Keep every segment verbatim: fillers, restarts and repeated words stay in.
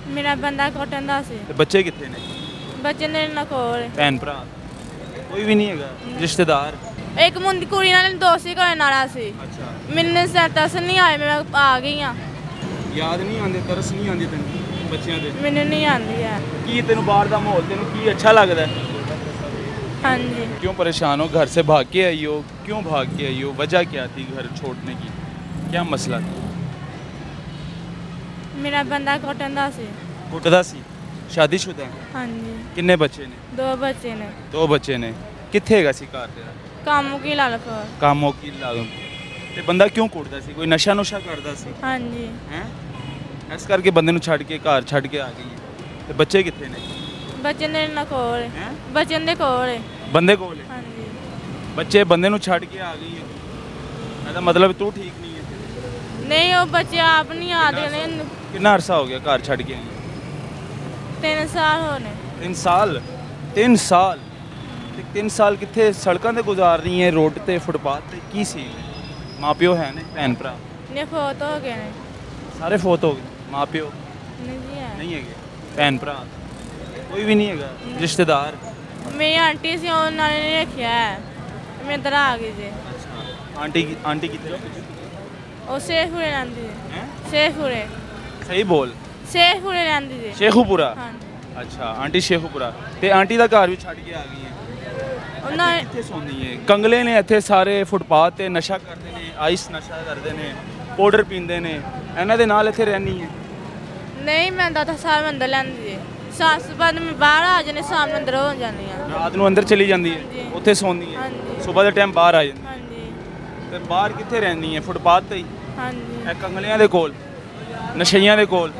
मेरा बंदा कॉटन दा सी। ਤੇ ਬੱਚੇ ਕਿੱਥੇ ਨੇ? बच्चे मेरे ना कोल ਭੈਣ ਭਰਾ ਕੋਈ ਵੀ ਨਹੀਂ ਹੈਗਾ ਰਿਸ਼ਤੇਦਾਰ? एक मुंडी कुड़ी नाल दोस्ती करन वाला सी। ਅੱਛਾ मैंने तरस नहीं आए, मैं आ गई हां। ਯਾਦ ਨਹੀਂ ਆਉਂਦੇ, ਤਰਸ ਨਹੀਂ ਆਉਂਦੀ ਤੈਨੂੰ ਬੱਚਿਆਂ ਦੇ? मैंने नहीं आंदी है। ਕੀ ਤੈਨੂੰ ਬਾਹਰ ਦਾ ਮਾਹੌਲ ਤੈਨੂੰ ਕੀ ਅੱਛਾ ਲੱਗਦਾ ਹੈ? हाँ जी। क्यों परेशान हो? घर से भाग के आई हो? क्यों भाग के आई हो? वजह क्या थी घर छोड़ने की? क्या मसला था? मेरा बंदा कॉटन दा सी। कुटदा सी? शादीशुदा है? हाँ जी। किन्ने बच्चे ने? दो बच्चे ने। दो बच्चे ने। कित्थे हैगा सी घर तेरा? काम की लाल को। कामों की लागम ਤੇ ਬੰਦਾ ਕਿਉਂ ਕੁੱਟਦਾ ਸੀ? ਕੋਈ ਨਸ਼ਾ ਨੁਸ਼ਾ ਕਰਦਾ ਸੀ? हाँ जी। ਹੈ ਇਸ ਕਰਕੇ ਬੰਦੇ ਨੂੰ ਛੱਡ ਕੇ ਘਰ ਛੱਡ ਕੇ ਆ ਗਈ ਹੈ। ਤੇ ਬੱਚੇ ਕਿੱਥੇ ਨੇ? बच्चे मेरे ना कोल ਹੈ बच्चे दे कोल। ਬੰਦੇ ਕੋਲ ਹੈ? हाँ जी। ਬੱਚੇ ਬੰਦੇ ਨੂੰ ਛੱਡ ਕੇ ਆ ਗਈ ਹੈ ਇਹਦਾ ਮਤਲਬ ਤੂੰ ਠੀਕ ਨਹੀਂ ਹੈ। नहीं वो बच्चे आप नहीं आते ने। ਕਿੰਨਾ ਅਰਸਾ ਹੋ ਗਿਆ ਘਰ ਛੱਡ ਕੇ ਆਈ ਹੈ? तीन साल होने। ਤਿੰਨ ਸਾਲ? ਤਿੰਨ ਸਾਲ ਤੇ ਤਿੰਨ ਸਾਲ ਕਿੱਥੇ ਸੜਕਾਂ ਤੇ ਗੁਜ਼ਾਰ ਰਹੀ ਹੈ? ਰੋਡ ਤੇ ਫੁੱਟਪਾਥ ਤੇ ਕੀ ਸੀ? ਮਾਂ ਪਿਓ ਹੈ ਨੇ? ਭੈਣ ਭਰਾ ने फोत हो गए ने। ਸਾਰੇ ਫੌਤ ਹੋ ਗਏ? ਮਾਂ ਪਿਓ नहीं जी है। ਨਹੀਂ ਹੈਗੇ? ਭੈਣ ਭਰਾ ਕੋਈ ਵੀ ਨਹੀਂ ਹੈਗਾ ਰਿਸ਼ਤੇਦਾਰ? मेरी आंटी सी उन्होंने नहीं रखा है। मैं इधर आ गई जी। ਅੱਛਾ ਆਂਟੀ ਆਂਟੀ ਕਿੱਥੇ? वो शेखपुरे लांदी जी। ਹੈ शेखपुरे ਸਹੀ ਬੋਲ। शेखपुरे लांदी जी। ਸ਼ੇਖੂਪੁਰਾ? हाँ। ਅੱਛਾ ਆਂਟੀ ਸ਼ੇਖੂਪੁਰਾ ਤੇ ਆਂਟੀ ਦਾ ਘਰ ਵੀ ਛੱਡ ਕੇ ਆ ਗਈ ਹੈ? उन्होंने ਕਿੱਥੇ ਸੌਂਦੀ ਹੈ? ਕੰਗਲੇ ਨੇ ਇੱਥੇ ਸਾਰੇ ਫੁੱਟਪਾਥ ਤੇ ਨਸ਼ਾ ਕਰਦੇ ਨੇ, ਆਈਸ ਨਸ਼ਾ ਕਰਦੇ ਨੇ, ਪਾਊਡਰ ਪੀਂਦੇ ਨੇ, ਇਹਨਾਂ ਦੇ ਨਾਲ ਇੱਥੇ ਰਹਿਣੀ ਹੈ? नहीं मैं दस साल में अंदर लांदी जी। सास बाद में बाहर आ जाने सामने अंदर हो जानी है। ਰਾਤ ਨੂੰ ਅੰਦਰ ਚਲੀ ਜਾਂਦੀ ਹਾਂਜੀ। ਹੈ, ਉੱਥੇ ਸੌਂਦੀ ਹੈ, ਹਾਂਜੀ। ਸਵੇਰ ਦੇ ਟਾਈਮ ਬਾਹਰ ਆ ਜਾਂਦੀ ਹੈ। हाँ जी। ਤੇ ਬਾਹਰ ਕਿੱਥੇ ਰਹਿੰਦੀ ਹੈ? ਫੁੱਟਪਾਥ ਤੇ ਹੀ? हाँ जी। ਇਹ ਕੰਗਲਿਆਂ ਦੇ ਕੋਲ, ਨਸ਼ਈਆਂ ਦੇ ਕੋਲ?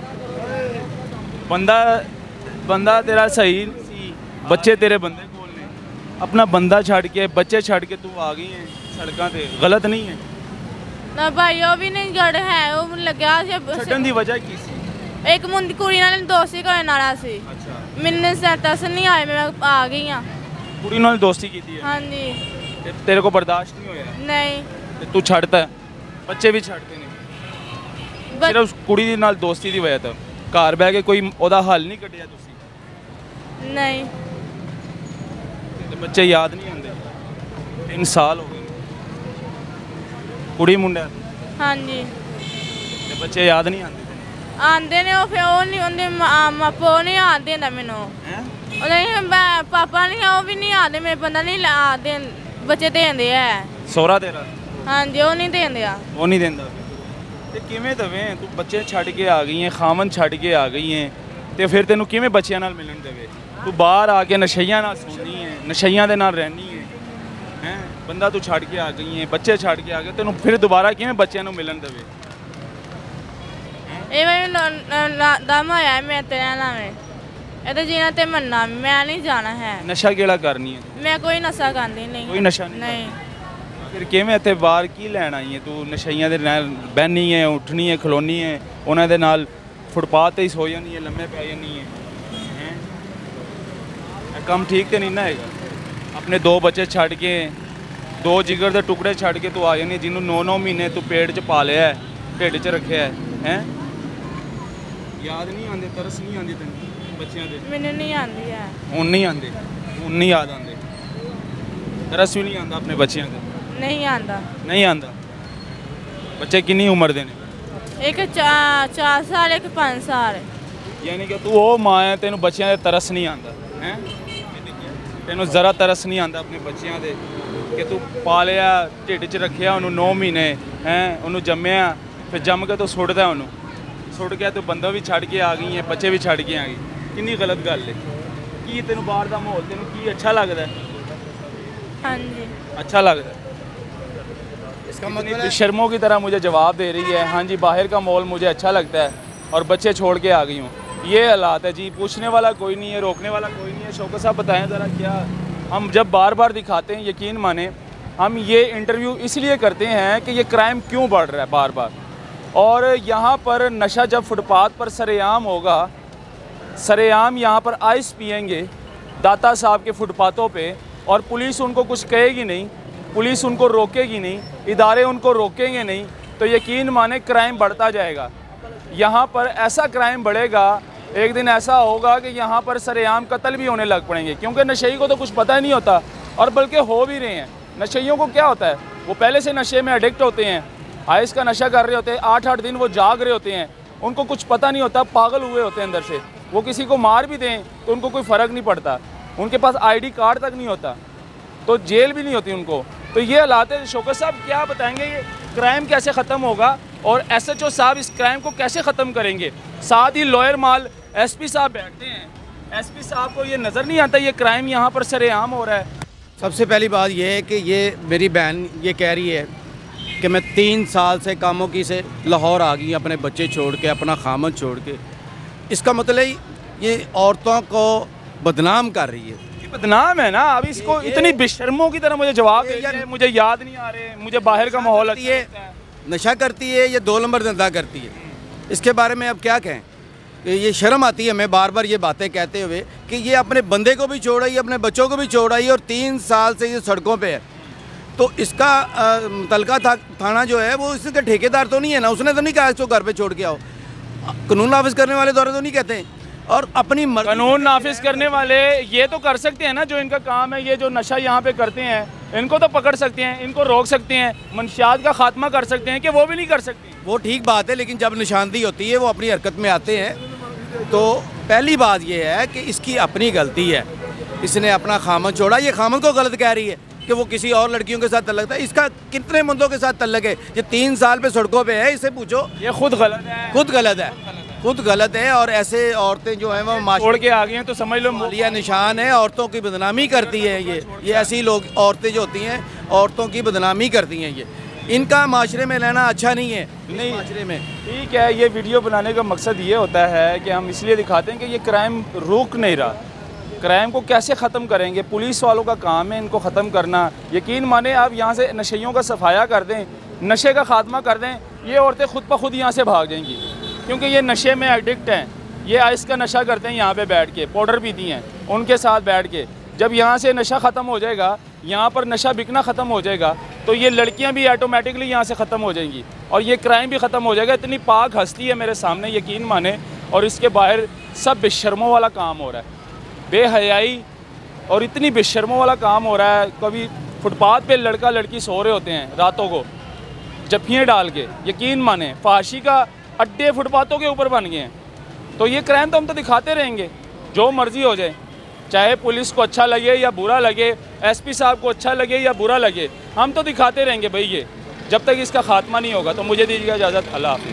ਬੰਦਾ ਬੰਦਾ ਤੇਰਾ ਸਹੀ ਸੀ, ਬੱਚੇ ਤੇਰੇ ਬੰਦੇ ਕੋਲ ਨੇ, ਆਪਣਾ ਬੰਦਾ ਛੱਡ ਕੇ ਬੱਚੇ ਛੱਡ ਕੇ ਤੂੰ ਆ ਗਈ ਹੈ ਸੜਕਾਂ ਤੇ, ਗਲਤ ਨਹੀਂ ਹੈ? ना भाई वो भी नहीं गड़ है। वो लगा ਛੱਡਣ ਦੀ ਵਜ੍ਹਾ ਕੀ ਸੀ? एक मुंडी कुड़ी नाल दोस्ती करन वाला सी। ਅੱਛਾ मैंने तरस नहीं आए, मैं आ गई हां। ਕੁੜੀ ਨਾਲ ਦੋਸਤੀ ਕੀਤੀ ਹੈ हाँ जी। ਤੇ ਤੇਰੇ ਕੋ ਬਰਦਾਸ਼ਤ ਨਹੀਂ ਹੋਇਆ नहीं ਤੇ ਤੂੰ ਛੱਡਤਾ ਹੈ? ਬੱਚੇ ਵੀ ਛੱਡਦੇ ਨੇ बच- ਸਿਰਫ ਕੁੜੀ ਦੇ ਨਾਲ ਦੋਸਤੀ ਦੀ ਵਜ੍ਹਾ ਤੋਂ? ਘਰ ਬਹਿ ਕੇ ਕੋਈ ਉਹਦਾ ਹੱਲ ਨਹੀਂ ਕੱਢਿਆ ਤੁਸੀਂ? नहीं ਤੇ ਬੱਚੇ ਯਾਦ ਨਹੀਂ ਆਉਂਦੇ? ਤਿੰਨ ਸਾਲ ਹੋ ਗਏ ਕੁੜੀ ਮੁੰਡਾ हाँ जी। ਤੇ ਬੱਚੇ ਯਾਦ ਨਹੀਂ ਆਉਂਦੇ आंदे ने वो फिर वो नहीं उनके मापो नहीं आते ना मैनू ਹੈ? ਉਹਦੇ ਪਾਪਾ ਨਹੀਂ ਉਹ ਵੀ ਨਹੀਂ ਆਦੇ। ਮੇਰੇ ਬੰਦਾ ਨਹੀਂ ਆਦੇ ਬੱਚੇ ਦੇਂਦੇ ਆ। ਸੋਹਰਾ ਤੇਰਾ ਹਾਂਜੀ ਉਹ ਨਹੀਂ ਦੇਂਦੇ ਆ। ਉਹ ਨਹੀਂ ਦਿੰਦਾ ਤੇ ਕਿਵੇਂ ਦਵੇਂ? ਤੂੰ ਬੱਚੇ ਛੱਡ ਕੇ ਆ ਗਈ ਹੈ, ਖਾਮਨ ਛੱਡ ਕੇ ਆ ਗਈ ਹੈ ਤੇ ਫਿਰ ਤੈਨੂੰ ਕਿਵੇਂ ਬੱਚਿਆਂ ਨਾਲ ਮਿਲਣ ਦੇਵੇ? ਤੂੰ ਬਾਹਰ ਆ ਕੇ ਨਸ਼ਈਆਂ ਨਾਲ ਸੌਂਦੀ ਹੈ, ਨਸ਼ਈਆਂ ਦੇ ਨਾਲ ਰਹਿਣੀ ਹੈ ਹੈ ਬੰਦਾ ਤੂੰ ਛੱਡ ਕੇ ਆ ਗਈ ਹੈ, ਬੱਚੇ ਛੱਡ ਕੇ ਆ ਗਏ, ਤੈਨੂੰ ਫਿਰ ਦੁਬਾਰਾ ਕਿਵੇਂ ਬੱਚਿਆਂ ਨੂੰ ਮਿਲਣ ਦੇਵੇ? ਇਹ ਮੈਨੂੰ ਦਮ ਆਇਆ ਮੈਂ ਤੇਰੇ ਨਾਲ ਮੈਂ ਇਹਦੇ ਜੀਣਾ ਤੇ ਮੰਨਣਾ ਮੈਂ ਨਹੀਂ ਜਾਣਾ ਹੈ। ਨਸ਼ਾ ਕਿਹੜਾ ਕਰਨੀ ਹੈ? ਮੈਂ ਕੋਈ ਨਸ਼ਾ ਕਰਦੀ ਨਹੀਂ। ਕੋਈ ਨਸ਼ਾ ਨਹੀਂ ਨਹੀਂ। ਫਿਰ ਕਿਵੇਂ ਇੱਥੇ ਬਾਹਰ ਕੀ ਲੈਣ ਆਈ ਹੈ ਤੂੰ? ਨਸ਼ਈਆਂ ਦੇ ਨਾਲ ਬਹਿਣੀ ਹੈ, ਉੱਠਣੀ ਹੈ, ਖਲੋਣੀ ਹੈ, ਉਹਨਾਂ ਦੇ ਨਾਲ ਫੁੱਟਪਾਥ ਤੇ ਹੀ ਸੋ ਜਾਂਦੀ ਹੈ, ਲੰਮੇ ਪੈ ਜਾਂਦੀ ਹੈ ਹੈਂ? ਇਹ ਕੰਮ ਠੀਕ ਤੇ ਨਹੀਂ ਨਾ ਹੈਗਾ। ਆਪਣੇ ਦੋ ਬੱਚੇ ਛੱਡ ਕੇ, ਦੋ ਜਿਗਰ ਦੇ ਟੁਕੜੇ ਛੱਡ ਕੇ ਤੂੰ ਆ ਜਾਂਦੀ ਹੈ, ਜਿਹਨੂੰ ਨੌ ਨੌ ਮਹੀਨੇ ਤੂੰ ਪੇਟ 'ਚ ਪਾ ਲਿਆ ਹੈ, ਢਿੱਡ 'ਚ ਰੱਖਿਆ ਹੈ ਹੈਂ? ਯਾਦ ਨਹੀਂ ਆਉਂਦੇ, ਤਰਸ ਨਹੀਂ ਆਉਂਦੀ ਤੈਨੂੰ ਬੱਚਿਆਂ ਦੇ? ਮੈਨੂੰ ਨਹੀਂ ਆਂਦੀ ਹੈ। ਹੁਣ ਨਹੀਂ ਆਉਂਦੇ? ਹੁਣ ਨਹੀਂ ਯਾਦ ਆਉਂਦੇ? ਤਰਸ ਵੀ ਨਹੀਂ ਆਉਂਦਾ ਆਪਣੇ ਬੱਚਿਆਂ ਤੇ? ਨਹੀਂ ਆਂਦਾ। ਨਹੀਂ ਆਉਂਦਾ? ਬੱਚੇ ਕਿੰਨੀ ਉਮਰ ਦੇ ਨੇ? ਇੱਕ ਚਾਰ ਚਾਰ ਸਾਲ ਇੱਕ ਪੰਜ ਸਾਲ। ਯਾਨੀ ਕਿ ਤੂੰ ਉਹ ਮਾਂ ਹੈ, ਤੈਨੂੰ ਬੱਚਿਆਂ ਦੇ ਤਰਸ ਨਹੀਂ ਆਉਂਦਾ ਹੈ? ਤੈਨੂੰ ਜ਼ਰਾ ਤਰਸ ਨਹੀਂ ਆਉਂਦਾ ਆਪਣੇ ਬੱਚਿਆਂ ਦੇ ਕਿ ਤੂੰ ਪਾਲਿਆ, ਢਿੱਡ 'ਚ ਰੱਖਿਆ ਉਹਨੂੰ ਨੌ ਮਹੀਨੇ ਹੈ, ਉਹਨੂੰ ਜੰਮਿਆ, ਫਿਰ ਜੰਮ ਕੇ ਤੂੰ ਸੁੱਟਦਾ ਉਹਨੂੰ, ਸੁੱਟ ਗਿਆ ਤੂੰ ਬੰਦਾ ਵੀ ਛੱਡ ਕੇ ਆ ਗਈ ਹੈ, ਬੱਚੇ ਵੀ ਛੱਡ ਕੇ ਆ ਗਈ। ਕਿੰਨੀ ਗਲਤ ਗੱਲ ਹੈ। ਕੀ ਤੈਨੂੰ ਬਾਹਰ ਦਾ ਮਾਹੌਲ ਤੈਨੂੰ ਕੀ ਅੱਛਾ ਲੱਗਦਾ? ਹਾਂਜੀ। अच्छा लग रहा है? इसका मतलब शर्मों की तरह मुझे जवाब दे रही है। हाँ जी, बाहर का माहौल मुझे अच्छा लगता है और बच्चे छोड़ के आ गई हूँ। ये हालात है जी। पूछने वाला कोई नहीं है, रोकने वाला कोई नहीं है। शौकत साहब बताएं ज़रा, क्या हम जब बार बार दिखाते हैं, यकीन माने हम ये इंटरव्यू इसलिए करते हैं कि ये क्राइम क्यों बढ़ रहा है बार बार, और यहाँ पर नशा जब फुटपाथ पर सरेआम होगा, सरेआम यहाँ पर आइस पिएंगे दाता साहब के फुटपाथों पे, और पुलिस उनको कुछ कहेगी नहीं, पुलिस उनको रोकेगी नहीं, इदारे उनको रोकेंगे नहीं, तो यकीन माने क्राइम बढ़ता जाएगा। यहाँ पर ऐसा क्राइम बढ़ेगा एक दिन ऐसा होगा कि यहाँ पर सरेआम कत्ल भी होने लग पड़ेंगे, क्योंकि नशेई को तो कुछ पता ही नहीं होता, और बल्कि हो भी रहे हैं। नशेइयों को क्या होता है, वो पहले से नशे में एडिक्ट होते हैं, आइस का नशा कर रहे होते हैं, आठ आठ दिन वो जाग रहे होते हैं, उनको कुछ पता नहीं होता, पागल हुए होते हैं अंदर से। वो किसी को मार भी दें तो उनको कोई फ़र्क नहीं पड़ता, उनके पास आईडी कार्ड तक नहीं होता, तो जेल भी नहीं होती उनको। तो ये हालात है। शौकत साहब क्या बताएंगे, ये क्राइम कैसे ख़त्म होगा और एस एच ओ साहब इस क्राइम को कैसे ख़त्म करेंगे? साथ ही लॉयर माल एस पी साहब बैठते हैं, एस पी साहब को ये नज़र नहीं आता ये क्राइम यहाँ पर सरेआम हो रहा है? सबसे पहली बात यह है कि ये मेरी बहन ये कह रही है कि मैं तीन साल से कामों की से लाहौर आ गई अपने बच्चे छोड़ के, अपना खामन छोड़ के। इसका मतलब ये औरतों को बदनाम कर रही है। ये बदनाम है ना। अभी इसको इतनी बेशर्मों की तरह मुझे जवाब दे रही है, मुझे याद नहीं आ रहे, मुझे बाहर का माहौल अच्छा लगता है। नशा करती है, ये दो नंबर धंधा करती है। इसके बारे में अब क्या कहें? ये शर्म आती है हमें बार बार ये बातें कहते हुए कि ये अपने बंदे को भी छोड़ आई, अपने बच्चों को भी छोड़ आई और तीन साल से ये सड़कों पे है। तो इसका मुतलका था, थाना जो है वो इसका ठेकेदार तो नहीं है ना, उसने तो नहीं कहा इसको घर पे छोड़ के आओ। कानून नाफिज करने वाले दौरे तो नहीं कहते हैं। और अपनी कानून नाफिज करने वाले ये तो कर सकते हैं ना, जो इनका काम है, ये जो नशा यहाँ पे करते हैं इनको तो पकड़ सकते हैं, इनको रोक सकते हैं, मंशियात का खात्मा कर सकते हैं, कि वो भी नहीं कर सकते? वो ठीक बात है, लेकिन जब निशानदेही होती है वो अपनी हरकत में आते हैं। तो पहली बात ये है कि इसकी अपनी गलती है, इसने अपना खामन छोड़ा। ये खामन को गलत कह रही है कि वो किसी और लड़कियों के साथ तल्लक था। इसका कितने बंदों के साथ तल्लक है? ये तीन साल पे सड़कों पे है, इससे पूछो। ये खुद गलत है, खुद गलत है, खुद गलत है। और ऐसे औरतें जो हैं वो छोड़ के आ गई हैं तो समझ लो मालिया निशान है, औरतों की बदनामी करती है। ये ये ऐसी लोग औरतें जो होती हैं औरतों की बदनामी करती हैं। ये इनका माशरे में रहना अच्छा नहीं है। नहीं माशरे में ठीक है। ये वीडियो बनाने का मकसद ये होता है कि हम इसलिए दिखाते हैं कि ये क्राइम रुक नहीं रहा। क्राइम को कैसे ख़त्म करेंगे? पुलिस वालों का काम है इनको ख़त्म करना। यकीन माने आप यहाँ से नशेइयों का सफाया कर दें, नशे का खात्मा कर दें, ये औरतें खुद ब खुद यहाँ से भाग जाएंगी, क्योंकि ये नशे में एडिक्ट हैं। ये आइस का नशा करते हैं यहाँ पे बैठ के, पाउडर पीती हैं उनके साथ बैठ के। जब यहाँ से नशा ख़त्म हो जाएगा, यहाँ पर नशा बिकना ख़त्म हो जाएगा, तो ये लड़कियाँ भी ऑटोमेटिकली यहाँ से ख़त्म हो जाएंगी और ये क्राइम भी ख़त्म हो जाएगा। इतनी पाक हस्ती है मेरे सामने, यकीन माने, और इसके बाहर सब बेशर्मों वाला काम हो रहा है, बेहयाई और इतनी बेशर्मों वाला काम हो रहा है। कभी फुटपाथ पे लड़का लड़की सो रहे होते हैं रातों को जफ्फियाँ डाल के, यकीन माने फाशी का अड्डे फुटपाथों के ऊपर बन गए हैं। तो ये क्राइम तो हम तो दिखाते रहेंगे, जो मर्ज़ी हो जाए, चाहे पुलिस को अच्छा लगे या बुरा लगे, एसपी साहब को अच्छा लगे या बुरा लगे, हम तो दिखाते रहेंगे भाई। ये जब तक इसका खात्मा नहीं होगा। तो मुझे दीजिएगा इजाज़त। अल्लाह हाफ़िज़।